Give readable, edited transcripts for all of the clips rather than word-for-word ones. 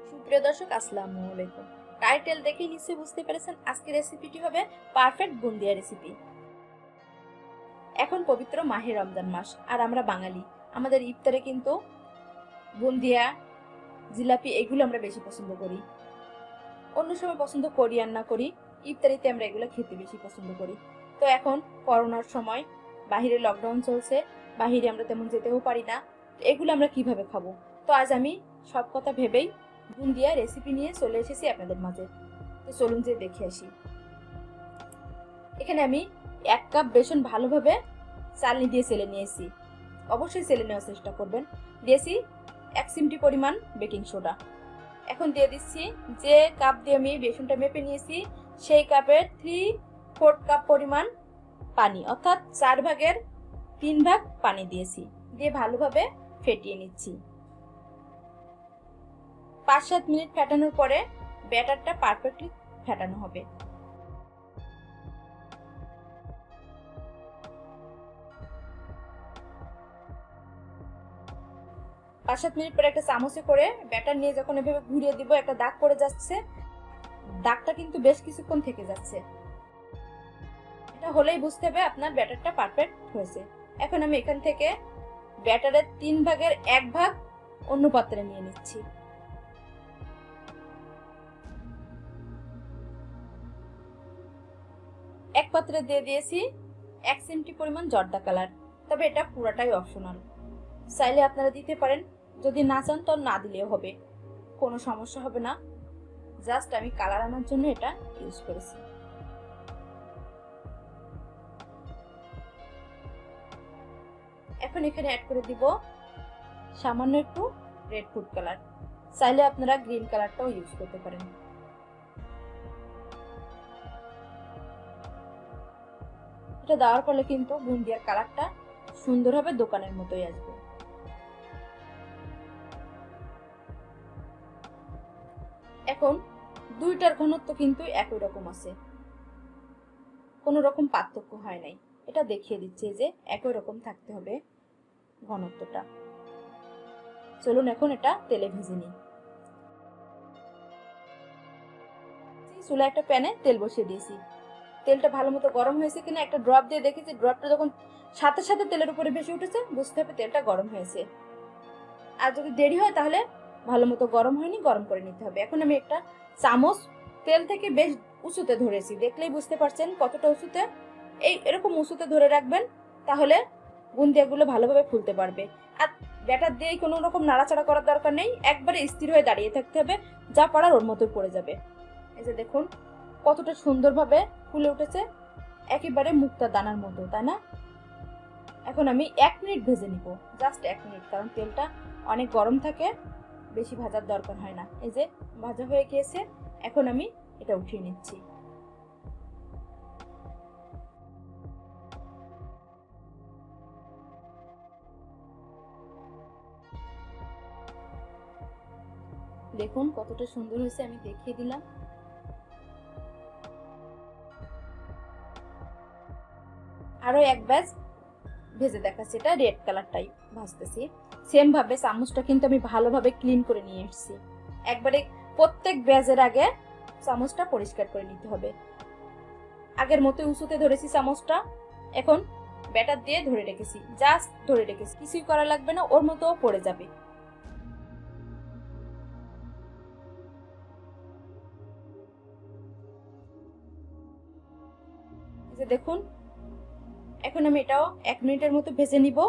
সুপ্রিয় দর্শক, আসসালামু আলাইকুম। টাইটেল দেখে নিশ্চয়ই বুঝতে পেরেছেন আজকের রেসিপিটি হবে পারফেক্ট বুন্দিয়া রেসিপি। এখন পবিত্র মাহে রমজান মাস, আর আমরা বাঙালি, আমাদের ইফতারে কিন্তু বুন্দিয়া, জিলাপি এগুলো আমরা বেশি পছন্দ করি। অন্য সময় পছন্দ করি আর না করি, ইফতারিতে আমরা এগুলো খেতে বেশি পছন্দ করি। তো এখন করোনার সময় বাহিরে লকডাউন চলছে, বাহিরে আমরা তেমন যেতেও পারি না, এগুলো আমরা কিভাবে খাবো? তো আজ আমি সব কথা ভেবেই বুন্দিয়া রেসিপি নিয়ে চলে এসেছি আপনাদের মাঝে। তো চলুন যে দেখে আসি। এখানে আমি 1 কাপ বেসন ভালোভাবে চালনি দিয়ে চেলে নিয়েছি, অবশ্যই চেলে নেওয়ার চেষ্টা করবেন। দিয়েছি 1 চিমটি পরিমাণ বেকিং সোডা। এখন দিয়ে দিচ্ছি যে কাপ দিয়ে আমি বেসনটা মেপে নিয়েছি সেই কাপের 3/4 কাপ পরিমাণ পানি, অর্থাৎ 4 ভাগের 3 ভাগ পানি দিয়েছি। দিয়ে ভালোভাবে ফেটিয়ে নিচ্ছি। 5-7 মিনিট ফেটানোর পরে ব্যাটারটা পারফেক্টলি ফেটানো হবে। পাঁচ সাত মিনিট পরে একটা চামচে করে ব্যাটার নিয়ে যখন এভাবে ঘুরিয়ে দিব, একটা দাগ পড়ে যাচ্ছে, দাগটা কিন্তু বেশ কিছুক্ষণ থেকে যাচ্ছে। এটা হলেই বুঝতে হবে আপনার ব্যাটারটা পারফেক্ট হয়েছে। এখন আমি এখান থেকে ব্যাটারের 3 ভাগের 1 ভাগ অন্য পাত্রে নিয়ে নিচ্ছি। এক পাত্রে দিয়ে দিয়েছি 1 চিমটি পরিমাণ জর্দা কালার, তবে এটা পুরাটাই অপশনাল, চাইলে আপনারা দিতে পারেন, যদি না চান তো না দিলেও হবে, কোনো সমস্যা হবে না। জাস্ট আমি কালার আনার জন্য এটা ইউজ করেছি। এখন এখানে অ্যাড করে দিব সামান্য একটু রেড ফুড কালার, চাইলে আপনারা গ্রিন কালারটাও ইউজ করতে পারেন। এটা দেওয়ার ফলে কিন্তু বুন্দিয়ার কালারটা সুন্দর হবে, দোকানের মতোই আসবে। এখন দুইটার ঘনত্ব কিন্তু একই রকম আছে, কোনো রকম পার্থক্য হয় নাই। এটা দেখিয়ে দিচ্ছে যে একই রকম থাকতে হবে ঘনত্বটা। চলুন এখন এটা তেলে ভেজে নিই। চুলা একটা প্যানে তেল বসিয়ে দিয়েছি, তেলটা ভালো মতো গরম হয়েছে কিনা একটা ড্রপ দিয়ে দেখেছি, ড্রপটা যখন সাথে সাথে তেলের উপরে ভেসে উঠেছে বুঝতে হবে তেলটা গরম হয়েছে। আর যদি দেরি হয় তাহলে ভালো মতো গরম হয়নি, গরম করে নিতে হবে। এখন আমি একটা চামচ তেল থেকে বেশ উঁচুতে ধরেছি, দেখলেই বুঝতে পারছেন কতটা উঁচুতে। এরকম উঁচুতে ধরে রাখবেন, তাহলে বুন্দিয়াগুলো ভালোভাবে ফুলতে পারবে। আর ব্যাটার দিয়ে কোনো রকম নাড়াচাড়া করার দরকার নেই, একবারে স্থির হয়ে দাঁড়িয়ে থাকতে হবে, যা পারার ওর মতোই পড়ে যাবে। এই যে দেখুন কতটা সুন্দরভাবে ফুলে উঠেছে, একেবারে মুক্তা দানার মতো, তাই না? এখন আমি 1 মিনিট ভেজে নিব, জাস্ট 1 মিনিট, কারণ তেলটা অনেক গরম থাকে, বেশি ভাজার দরকার হয় না। এই যে ভাজা হয়ে গিয়েছে, এখন আমি এটা উঠিয়ে নিচ্ছি। দেখুন কতটা সুন্দর হয়েছে, আমি দেখিয়ে দিলাম। আরো এক ব্যাচ ভেজে দেখাচ্ছি, এটা রেড কালারটাই ভাজতেছি। সেম ভাবে চামচটা কিন্তু আমি ভালোভাবে ক্লিন করে নিয়ে এসেছি। একবারে প্রত্যেক ব্যাচের আগে চামচটা পরিষ্কার করে নিতে হবে। আগের মতো উঁচুতে ধরেছি চামচটা, এখন ব্যাটার দিয়ে ধরে রেখেছি, জাস্ট ধরে রেখেছি, কিছুই করা লাগবে না, ওর মতো পড়ে যাবে। যে দেখুন এখন আমি এটাও 1 মিনিটের মতো ভেজে নিব।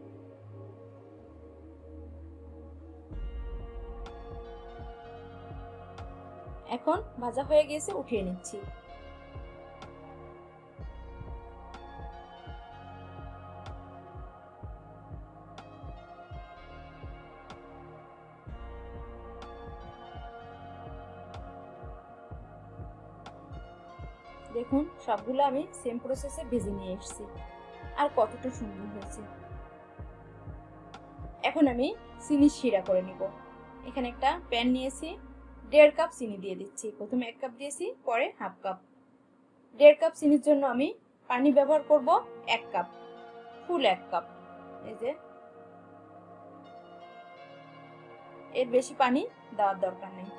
এখন ভাজা হয়ে গিয়েছে, উঠিয়ে নিচ্ছি। দেখুন সবগুলো আমি সেম প্রসেসে ভেজে নিয়ে এসেছি, আর কতটা সুন্দর হয়েছে। এখন আমি চিনি শিরা করে নিব। এখানে একটা প্যান নিয়েছি, 1.5 কাপ চিনি দিয়ে দিচ্ছি। প্রথমে 1 কাপ দিয়েছি, পরে হাফ কাপ। 1.5 কাপ চিনির জন্য আমি পানি ব্যবহার করব 1 কাপ, ফুল 1 কাপ। এই যে এর বেশি পানি দেওয়ার দরকার নেই।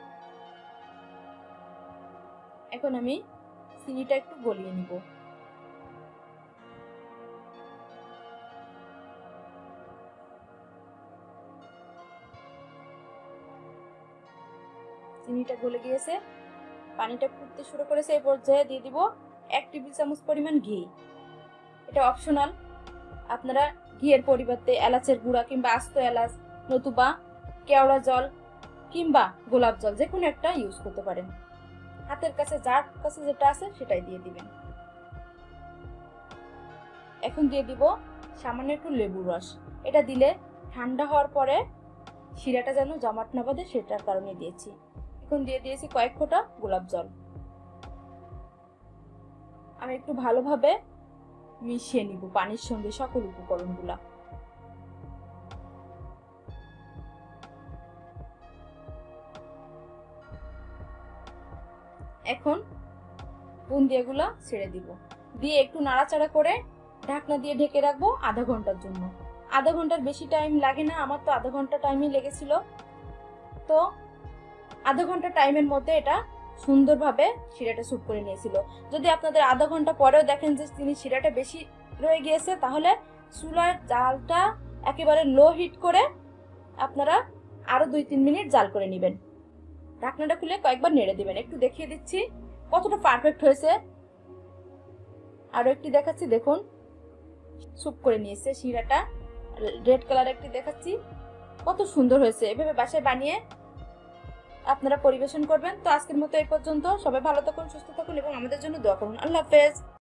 এখন আমি চিনিটা একটু গলিয়ে নিব। চিনিটা গলে গিয়েছে, পানিটা ফুটতে শুরু করেছে। এই পর্যায়ে দিয়ে দিব 1 টেবিল চামচ পরিমাণ ঘি। এটা অপশনাল, আপনারা ঘিয়ের পরিবর্তে এলাচের গুঁড়া কিংবা আস্ত এলাচ নতুবা কেওড়া জল কিংবা গোলাপ জল যে কোনো একটা ইউজ করতে পারেন। হাতের কাছে যার কাছে যেটা আছে সেটাই দিয়ে দিবেন। এখন দিয়ে দিব সামান্য একটু লেবুর রস। এটা দিলে ঠান্ডা হওয়ার পরে শিরাটা যেন জমাট না বাঁধে সেটার কারণে দিয়েছি। এখন দিয়ে দিয়েছি কয়েক ফোঁটা গোলাপ জল। আমি একটু ভালোভাবে মিশিয়ে নিব পানির সঙ্গে সকল উপকরণগুলা। এখন বুন্দিয়াগুলা ছেড়ে দিব, দিয়ে একটু নাড়াচাড়া করে ঢাকনা দিয়ে ঢেকে রাখবো আধা ঘন্টার জন্য। আধা ঘন্টার বেশি টাইম লাগে না, আমার তো আধা ঘন্টা টাইমই লেগেছিল। তো আধা ঘন্টা টাইমের মধ্যে এটা সুন্দরভাবে শিরাটা স্যুপ করে নিয়েছিল। যদি আপনাদের আধা ঘন্টা পরেও দেখেন যে তিনি শিরাটা বেশি রয়ে গিয়েছে, তাহলে চুলার জালটা একেবারে লো হিট করে আপনারা আরো 2-3 মিনিট জাল করে নেবেন। ঢাকনাটা খুলে কয়েকবার নেড়ে দিবেন। একটু দেখিয়ে দিচ্ছি কতটা পারফেক্ট হয়েছে। আরো একটি দেখাচ্ছি, দেখুন স্যুপ করে নিয়েছে শিরাটা, রেড কালার একটি দেখাচ্ছি, কত সুন্দর হয়েছে। এভাবে বাসায় বানিয়ে আপনারা পরিবেশন করবেন। তো আজকের মতো এই পর্যন্ত। সবাই ভালো থাকুন, সুস্থ থাকুন এবং আমাদের জন্য দোয়া করুন। আল্লাহ হাফেজ।